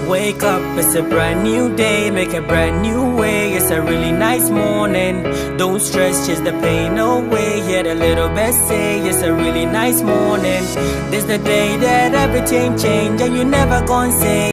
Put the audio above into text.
Wake up, it's a brand new day, make a brand new way. It's a really nice morning. Don't stress, chase the pain away. Hear the little bird say, it's a really nice morning. This the day that everything change, and you never gonna say